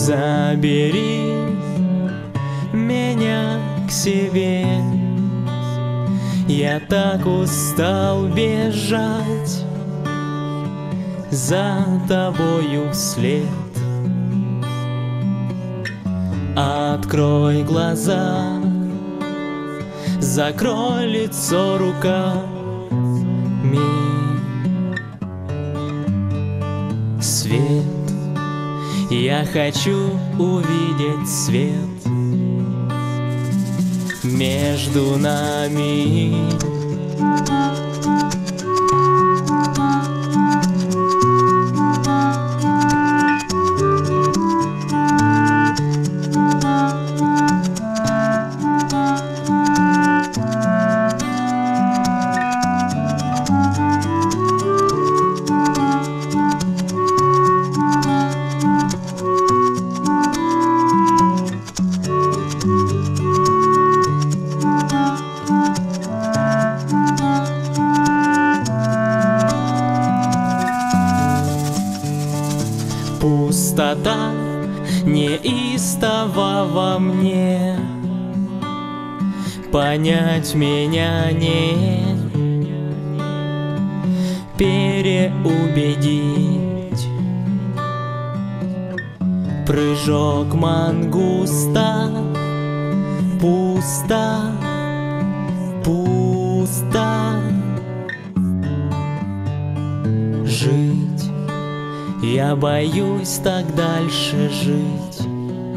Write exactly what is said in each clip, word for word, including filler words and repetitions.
Забери меня к себе. Я так устал бежать за тобою вслед. Открой глаза, закрой лицо руками. Свет, я хочу увидеть свет между нами. Пустота неистова во мне, понять меня не переубедить. Прыжок мангуста, пусто, пусто. Жить, я боюсь так дальше жить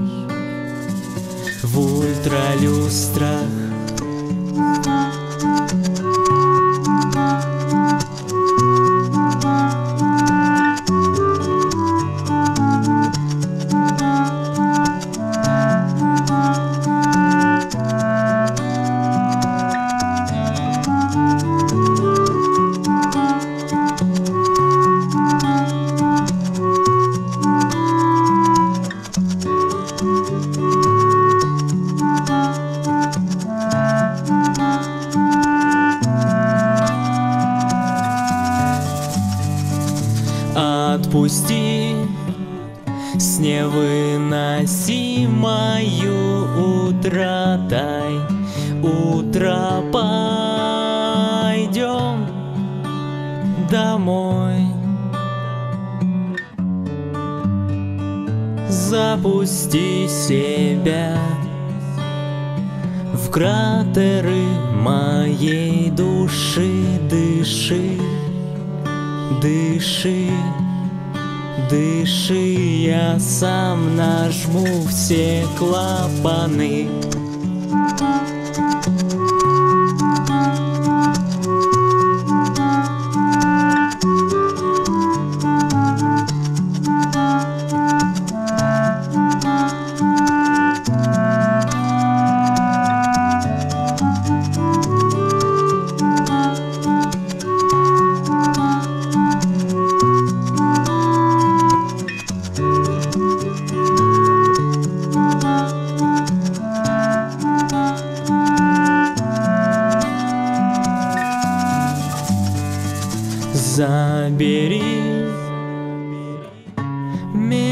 в ультралюстрах. Отпусти с невыносимою утратой. Утро, пойдем домой. Запусти себя в кратеры моей души. Дыши, дыши, дыши, я сам нажму все клапаны. Забери меня